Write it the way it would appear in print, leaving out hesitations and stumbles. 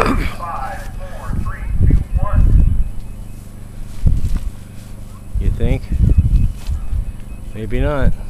5, 4, 3, 2, 1. You think? Maybe not.